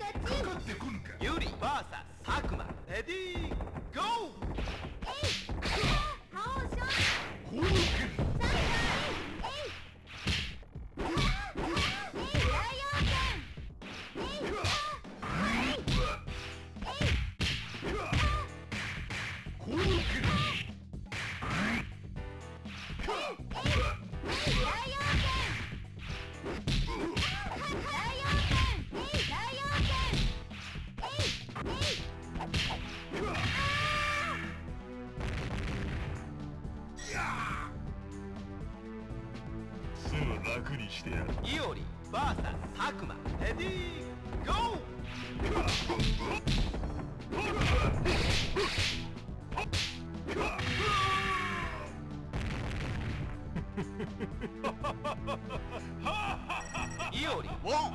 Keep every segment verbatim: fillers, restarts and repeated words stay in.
ユリ ブイエス 佐久間レディーゴー。 楽にしてやる。 イオリ ブイエス 佐久間レディーゴー。イオリワン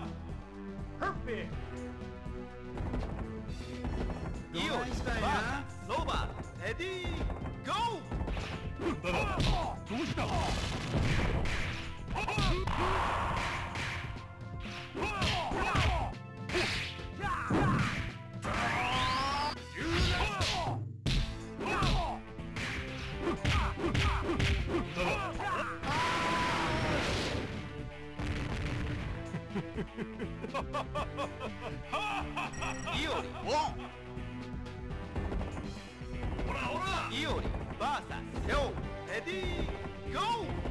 イオリ ブイエス ロバーレディーゴー。 どうした。 イオリワンイオリ ブイエス セオレディーゴー。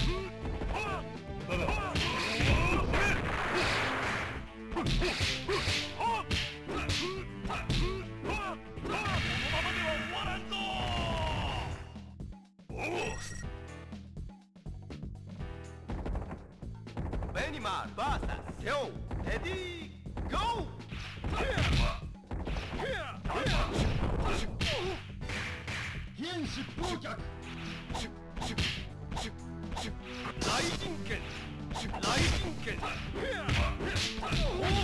ベニマル ブイエス セオレディーゴー。 天使暴脚。 雷神剣雷神剣。